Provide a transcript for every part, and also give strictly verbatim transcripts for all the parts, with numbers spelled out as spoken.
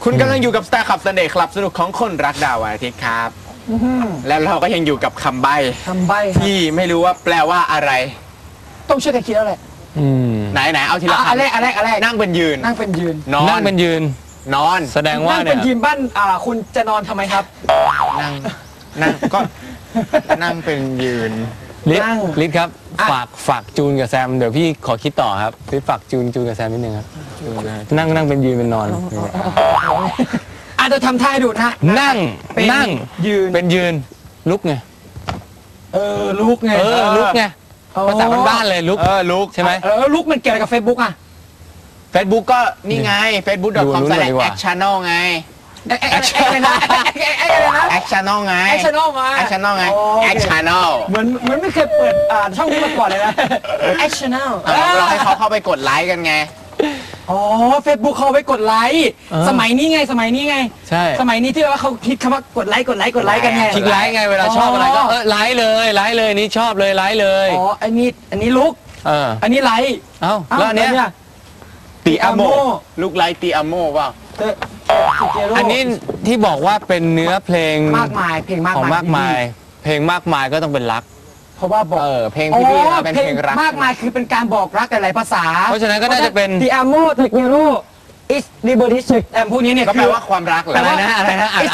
คุณกำลังอยู่กับ Star Club Sunday คลับสนุกของคนรักดาววันอาทิตย์ครับแล้วเราก็ยังอยู่กับคำใบ้คำใบ้ที่ไม่รู้ว่าแปลว่าอะไรต้องช่วยกันคิดแล้วแหละไหนไหนเอาทีละคำอะไรอะไรอะไรนั่งเป็นยืนนั่งเป็นยืนนอนนั่งเป็นยืนนอนแสดงว่านั่งเป็นยืนบ้านอ่าคุณจะนอนทำไมครับนั่งนั่งก็นั่งเป็นยืนลิศลิศครับฝากฝากจูนกับแซมเดี๋ยวพี่ขอคิดต่อครับลิศฝากจูนจูนกับแซมนิดนึงครับนั่งนั่งเป็นยืนเป็นนอนอ่ะเดี๋ยวทำท่าให้ดูนะนั่งนั่งยืนเป็นยืนลุกไงเออลุกไงเออลุกไงภาษาบ้านๆเลยลุกเออลุกใช่ไหมเออลุกมันเกี่ยวกับ Facebook อ่ะ Facebook ก็นี่ไง เฟซบุ๊ก ดอท คอม สแลช แอคชั่นแนล ไงแอคชั่นแนลแอคชั่นแนลไงแอคชั่นแนลมาแอคชั่นแนลไงแอคชั่นแนลเหมือนเหมือนไม่เคยเปิดอ่าช่องนี้มาก่อนเลยนะแอคชั่นแนลเราให้เขาเข้าไปกดไลค์กันไงอ๋อ Facebook เขาไปกดไลค์สมัยนี้ไงสมัยนี้ไงใช่สมัยนี้ที่ว่าเขาคิดคำว่ากดไลค์กดไลค์กดไลค์กันไงคลิกไลค์ไงเวลาชอบอะไรก็เออไลค์เลยไลค์เลยนี่ชอบเลยไลค์เลยอ๋ออันนี้อันนี้ลุกเอออันนี้ไลค์เอ้าแล้วอันเนี้ยตีอาโมลูกไลท์ตีอาโมเปล่าอันนี้ที่บอกว่าเป็นเนื้อเพลงมากมายเพลงมากมากมายเพลงมากมายก็ต้องเป็นรักเพราะว่าบอกเออเพลงพี่ๆเป็นเพลงรักมากมายคือเป็นการบอกรักหลายภาษาเพราะฉะนั้นก็น่าจะเป็นตีอาโมเทคเนโรอิสลิเบอริชแอมพวกนี้เนี่ยก็แปลว่าความรักอะไรนะอะไรนะอ่าน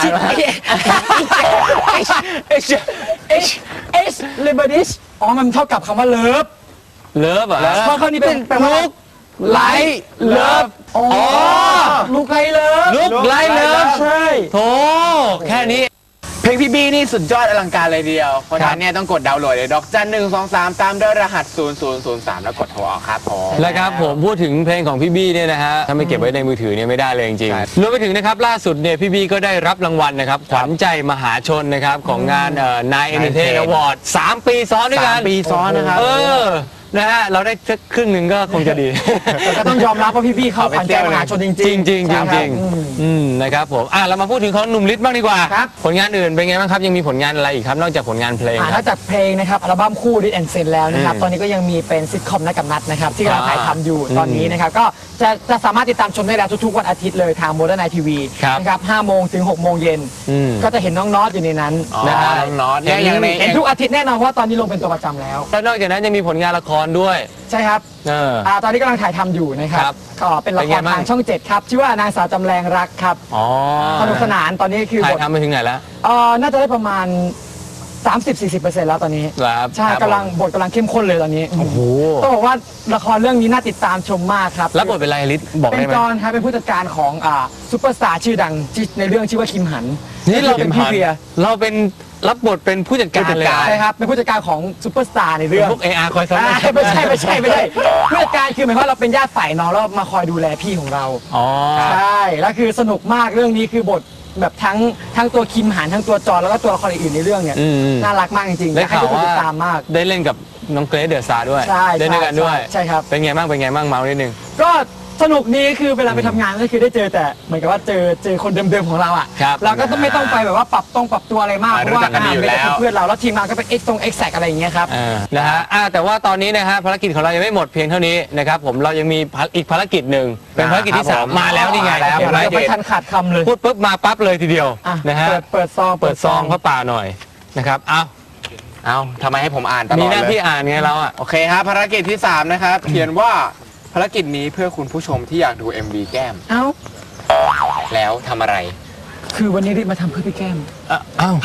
เอชเอชเอชลิเบอริชอ๋อมันเท่ากับคำว่าเลิฟเลิฟอ่ะเพราะเขานี่เป็นแปลว่าไลท์เลิฟอ๋อลูกไลท์เลิฟลูกไลท์เลิฟใช่โธ่แค่นี้เพลงพี่บี้นี่สุดยอดอลังการเลยเดียวเพราะฉะนั้นเนี่ยต้องกดดาวน์โหลดเลยดอกจันหนึ่งสองสามตามด้วยรหัสศูนย์ศูนย์ศูนย์สามแล้วกดโทรออกครับผมแล้วครับผมพูดถึงเพลงของพี่บี้เนี่ยนะฮะถ้าไม่เก็บไว้ในมือถือเนี่ยไม่ได้เลยจริงๆรวมไปถึงนะครับล่าสุดเนี่ยพี่บี้ก็ได้รับรางวัลนะครับขวัญใจมหาชนนะครับของงานนายเอนเตอร์เทนอวอร์ดสามปีซ้อนด้วยกันสามปีซ้อนนะครับเออนะฮะเราได้สักครึ่งหนึ่งก็คงจะดีก็ต้องยอมรับว่าพี่ๆเขาขวัญใจมหาชนจริงจริงจริงจริงอืมนะครับผมอ่ะเรามาพูดถึงของหนุ่มฤทธิ์บ้างดีกว่าผลงานอื่นเป็นไงบ้างครับยังมีผลงานอะไรอีกครับนอกจากผลงานเพลงนอกจากเพลงนะครับอัลบั้มคู่ฤทธิ์แอนด์เซนแล้วนะครับตอนนี้ก็ยังมีเป็นซิทคอมนักกับนัดนะครับที่กำลังถ่ายทำอยู่ตอนนี้นะครับก็จะจะสามารถติดตามชมได้แล้วทุกๆวันอาทิตย์เลยทางโมเดิร์นไนท์ทีวีนะครับห้าโมงถึงหกโมงเย็นก็จะเห็นน้องน็อตอยู่ในนั้นนะฮะน้องน็อตเห็นทุกอาทิตย์แน่นอนว่าตอนนี้ลงเป็นตัวประจำแล้วแล้วนอกจากนั้นยังมีผลงานละครด้วยใช่ครับอ่าตอนนี้กำลังถ่ายทำอยู่นะครับก็เป็นละครทางช่องเจ็ดครับชื่อว่านางสาวจำแรงรักครับอ๋อสนุกสนานตอนนี้คือถ่ายทำไปถึงไหนแล้วเอ่อน่าจะได้ประมาณ สามสิบถึงสี่สิบเปอร์เซ็นต์ แล้วตอนนี้ใช่กำลังบทกำลังเข้มข้นเลยตอนนี้โอ้โหต้องบอกว่าละครเรื่องนี้น่าติดตามชมมากครับแล้วบทเป็นไรลิศบอกได้ไหมเป็นจอนครับเป็นผู้จัดการของอ่าซุปเปอร์สตาร์ชื่อดังในเรื่องชื่อว่าคิมหันนี่เราเป็นพี่เบียร์เราเป็นรับบทเป็นผู้จัดการเลยใช่ครับเป็นผู้จัดการของซุปเปอร์สตาร์ในเรื่องพวกเออาร์คอยซ้อนไม่ใช่ไม่ใช่ไม่ใช่ผู้จัดการคือหมายความว่าเราเป็นญาติฝ่ายน้องแล้วมาคอยดูแลพี่ของเราอ๋อใช่แล้วคือสนุกมากเรื่องนี้คือบทแบบทั้งทั้งตัวคิมหันทั้งตัวจอนแล้วก็ตัวละครอื่นในเรื่องเนี่ยน่ารักมากจริงๆได้ข่าวว่าติดตามมากได้เล่นกับน้องเกรซเดอะสตาร์ด้วยได้ด้วยกันด้วยใช่ครับเป็นไงบ้างเป็นไงบ้างเมาส์นิดนึงก็สนุกนี้คือเวลาไปทำงานก็คือได้เจอแต่เหมือนกับว่าเจอเจอคนเดิมๆของเราอ่ะเราก็ต้องไม่ต้องไปแบบว่าปรับต้องปรับตัวอะไรมากเพราะว่าการเป็นเพื่อนเราแล้วทีมงานก็เป็นเอ็กซ์ตรงเอ็กซ์แซกอะไรอย่างเงี้ยครับนะฮะแต่ว่าตอนนี้นะฮะภารกิจของเรายังไม่หมดเพียงเท่านี้นะครับผมเรายังมีอีกภารกิจหนึ่งเป็นภารกิจที่สามมาแล้วนี่ไงแล้วไม่ทันขาดคำเลยพูดปุ๊บมาปั๊บเลยทีเดียวนะฮะเปิดซองเปิดซองพระป่าหน่อยนะครับเอาเอาทำไมให้ผมอ่านตลอดเลยมีหน้าที่อ่านไงเราอ่ะโอเคครับภารกิจที่สามนะครับเขียนว่าภารกิจนี้เพื่อคุณผู้ชมที่อยากดู เอ็ม วี แก้มเอ้าแล้วทำอะไรคือวันนี้รีบมาทำเพื่อพี่แก้มเอ้า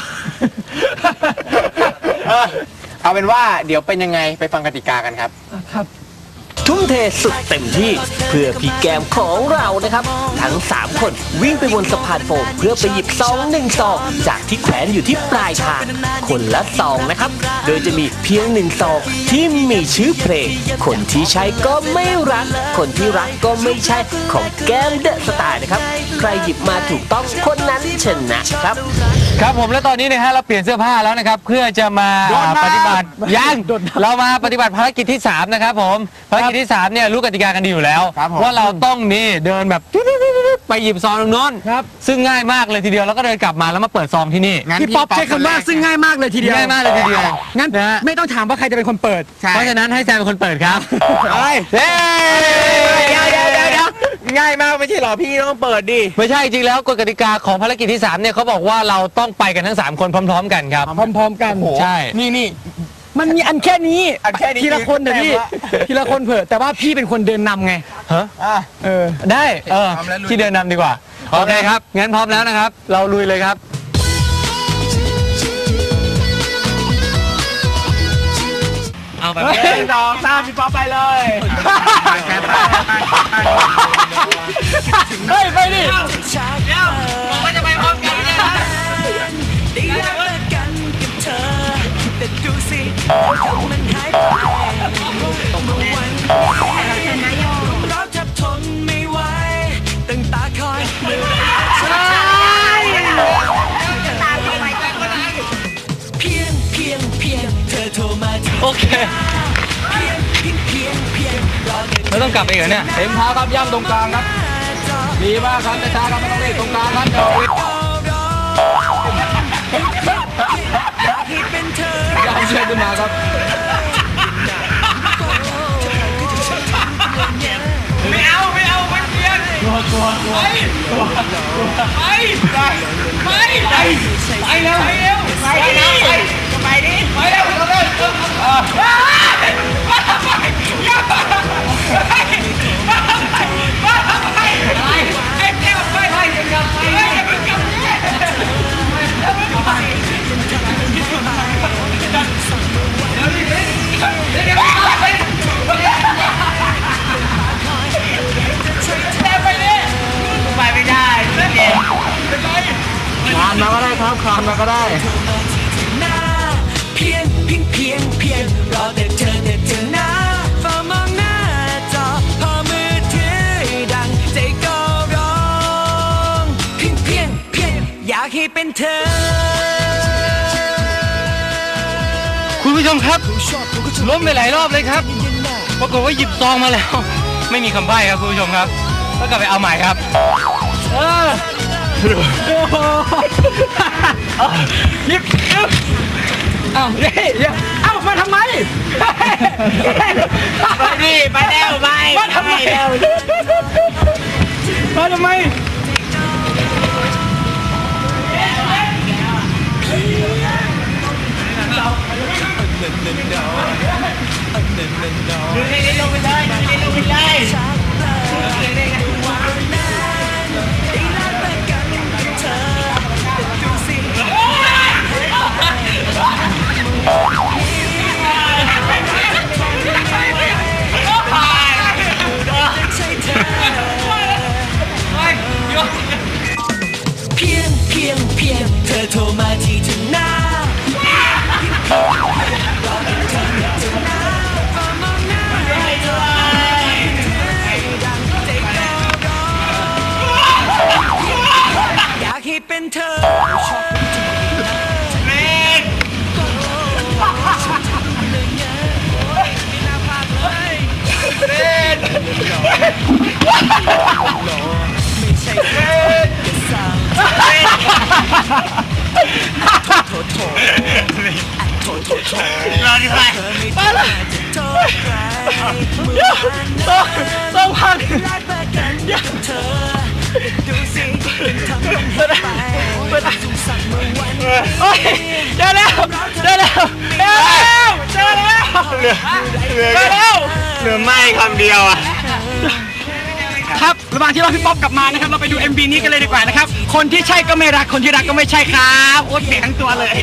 เอาเป็นว่าเดี๋ยวเป็นยังไงไปฟังกติกากันครับครับทุ่มเทสุดเต็มที่เพื่อพี่แก้มของเรานะครับทั้งสามคนวิ่งไปบนสะพานโฟมเพื่อไปหยิบซองหนึ่งซองจากที่แขวนอยู่ที่ปลายทางคนละซองนะครับโดยจะมีเพียงหนึ่งซองที่มีชื่อเพลงคนที่ใช้ก็ไม่รักคนที่รักก็ไม่ใช่ของแก้มเดอะสตาร์นะครับใครหยิบมาถูกต้องคนนั้นชนะครับครับผมและตอนนี้นะฮะเราเปลี่ยนเสื้อผ้าแล้วนะครับเพื่อจะมาปฏิบัติยังเรามาปฏิบัติภารกิจที่สามนะครับผมภารกิจที่สามเนี่ยรู้กติกากันดีอยู่แล้วว่าเราต้องนี่เดินแบบไปหยิบซองตรงโน้นซึ่งง่ายมากเลยทีเดียวแล้วก็เดินกลับมาแล้วมาเปิดซองที่นี่พี่ป๊อปใช้คำว่าซึ่งง่ายมากเลยทีเดียวง่ายมากเลยทีเดียวงั้นไม่ต้องถามว่าใครจะเป็นคนเปิดเพราะฉะนั้นให้แซมเป็นคนเปิดครับเฮ้ยเดี๋ยวเดี๋ยวเดี๋ยวง่ายมากไม่ใช่หรอพี่ต้องเปิดดิไม่ใช่จริงแล้วกฎกติกาของภารกิจที่สามเนี่ยเขาบอกว่าเราต้องไปกันทั้งสามคนพร้อม ๆ กันครับพร้อมๆกันใช่นี่นี่มันมีอันแค่นี้อันแค่นี้ทีละคนเดี๋ยวพี่เต็มละทีละคนเผอะแต่ว่าพี่เป็นคนเดินนำไงฮะอ่ะเออได้เออพร้อมแล้วลุยที่เดินนำดีกว่าโอเคครับงั้นพร้อมแล้วนะครับ เราลุยเลยครับ เอาแบบหนึ่งสองสามพี่ป๊อปไปเลยเฮ้ย ไปดิผมก็จะไปพร้อมกันเลยนะแต่ดูสิมันหายไปเมื่อวันเราแทบทนไม่ไหวตั้งตาคอยเมื่อไรเพียงเพียงเพียงเธอโทรมาที่โอเคเพียงเพียงเพียงเพียงรอเดินแล้วต้องกลับไปเหรอเนี่ยเต็มเท้าครับย่ำตรงกลางครับจอดีมากครับช้าๆครับไม่ต้องเล่นตรงกลางครับเดี๋ยวอยากให้เป็นเธอย่ำเชือกขึ้นมาครับไม่เอาไม่เอาไม่เปลี่ยนกลัวกลัวกลัวไปไปไปไปไปเร็วไปเร็วไปนะไปไปดิไปเร็วไปเร็วเออไปอย่าไปไปไปไอ้แก้วไปไปยังกับไปยังกับไปไม่ได้ไม่เก่งคานมาก็ได้ครับคานมาก็ได้หน้าเพียงเพียงเพียงเพียงรอแต่เธอแต่เธอหน้าเฝ้ามองหน้าจอพอมือถือดังใจก็ร้องเพียงเพียงเพียงอยากให้เป็นเธอคุณผู้ชมครับล้มไปหลายรอบเลยครับปรากฏว่าหยิบซองมาแล้ว ไม่มีคำใบ้ครับคุณผู้ชมครับต้องกลับไปเอาใหม่ครับเออยิบยิบเอ้าเฮ้ยเอ้ามาทำไมไปดิไปแล้วไปมาทำไมมาทำไมเพียงเพียงเพียงเธอโทรมาที่ถึงหน้า อยากให้เป็นเธอรอที่ไหนต้องพังดูสิทำเป็นไปโอ้ยเจอแล้วเจอแล้วเจอแล้วเจอแล้วเจอแล้วเหลือไม่คำเดียวอ่ะครับระหว่างที่เราพี่ป๊อปกลับมานะครับเราไปดู เอ็ม วี นี้กันเลยดีกว่านะครับคนที่ใช่ก็ไม่รักคนที่รักก็ไม่ใช่ครับโอ๊ยเสียทั้งตัวเลย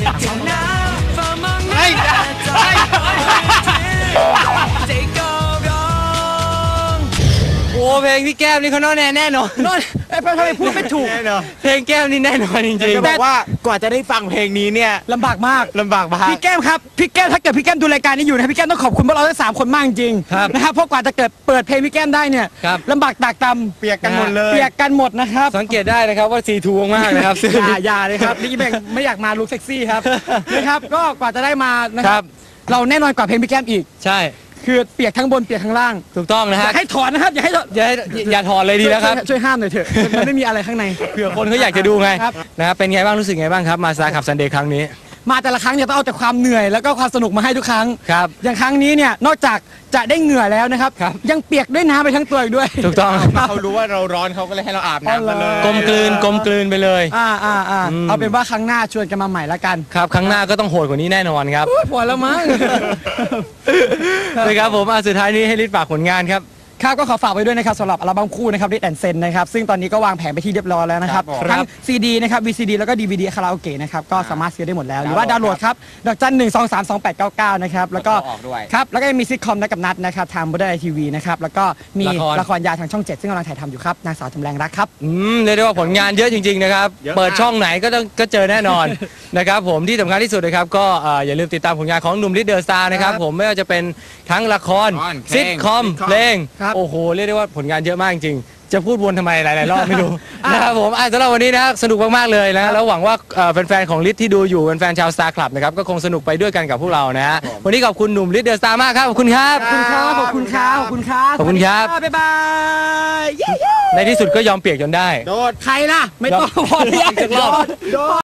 เฮ้ยเฮ้ยใจก็ร้องโอ้เพลงพี่แก้มนี่เขาแน่แน่แน่นอนนนท์ไอ้พ่อทำไมพูดไม่ถูกเพลงแก้มนี่แน่นอนจริงจะบอกว่ากว่าจะได้ฟังเพลงนี้เนี่ยลำบากมากลำบากมากพี่แก้มครับพี่แก้มถ้าเกิดพี่แก้มดูรายการนี้อยู่นะพี่แก้มต้องขอบคุณพวกเราทั้งสามคนมากจริงครับนะครับเพราะกว่าจะเกิดเปิดเพลงพี่แก้มได้เนี่ยครับลำบากตากตำเปียกกันหมดเลยเปียกกันหมดนะครับสังเกตได้นะครับว่าซีทูมากๆนะครับอย่าอย่าเลยครับนี่แม่งไม่อยากมาลุคเซ็กซี่ครับนะครับก็กว่าจะได้มานะคครัรับ บเราแน่นอนกว่าเพลงพี่แก้มอีกใช่คือเปียกทั้งบนเปียกทั้งล่างถูกต้องนะอฮะย่าให้ถอนนะครับอย่าให้ถอนอย่าให้อย่าถอดเลยดีแล้วครับช่วยช่วยห้ามหน่อยเถอะมันไม่มีอะไรข้างในเผื่อคนเขาอยากจะดูไงครับนะครับเป็นไงบ้างรู้สึกไงบ้างครับมาซาขับซันเดย์ครั้งนี้มาแต่ละครั้งเนี่ยต้องเอาแต่ความเหนื่อยแล้วก็ความสนุกมาให้ทุกครั้งครับอย่างครั้งนี้เนี่ยนอกจากจะได้เหงื่อแล้วนะครับยังเปียกด้วยน้ำไปทั้งตัวอีกด้วยถูกต้องเขารู้ว่าเราร้อนเขาก็เลยให้เราอาบน้ำกันเลยกลมกลืนกลมกลืนไปเลยอ่าอ่าอ่าอืมเอาเป็นว่าครั้งหน้าชวนกันมาใหม่ละกันครับครั้งหน้าก็ต้องโหดกว่านี้แน่นอนครับโอ้ยพอแล้วมั้งนะครับผมอ่ะสุดท้ายนี้ให้ลิศฝากผลงานครับครับก็ขอฝากไว้ด้วยนะครับสำหรับอัลบั้มคู่นะครับ Red and Sen นะครับซึ่งตอนนี้ก็วางแผนไปที่เรียบร้อยแล้วนะครับครับผมทั้ง ซี ดี นะครับ วี ซี ดี แล้วก็ ดี วี ดี คาราโอเกะนะครับก็สามารถซื้อได้หมดแล้วหรือว่าดาวน์โหลดครับดอกจันหนึ่งสองสามสองแปดเก้าเก้านะครับแล้วก็ออกด้วยครับแล้วก็ยังมีซิทคอมนักกับนัดนะครับทางบนไอทีวีนะครับแล้วก็มีละครละครยาวทางช่องเจ็ดซึ่งกำลังถ่ายทำอยู่ครับนางสาวจำแรงรักครับอืมเรียกได้ว่าผลงานเยอะจริงๆนะครับเยอะมากเปิดช่องไหนก็ต้องก็เจอแน่นอน นะครับผมที่สำคัญที่สุดนะครับก็เอ่ออย่าลืมติดตามผลงานของหนุ่มลิศเดอะสตาร์นะครับผมไม่ว่าจะเป็นทั้งละครละครเพลงซิทคอมซิทคอมเพลงครับโอ้โหเรียกได้ว่าผลงานเยอะมากจริงๆจะพูดวนทำไมหลายๆรอบไม่รู้ นะครับผมอ่ะสำหรับวันนี้นะสนุกมากๆเลยนะแล้วหวังว่าเอ่อแฟนๆของลิศที่ดูอยู่แฟนๆชาวสตาร์คลับนะครับก็คงสนุกไปด้วยกันกับพวกเรานะฮะวันนี้ขอบคุณหนุ่มลิศเดอะสตาร์มากครับขอบคุณครับขอบคุณครับขอบคุณครับขอบคุณครับขอบคุณครับสวัสดีบ๊ายบายเย้ในที่สุดก็ยอมเปียกจนได้โดดใครล่ะไม่ต้องพอแล้วอีกสักรอบโดน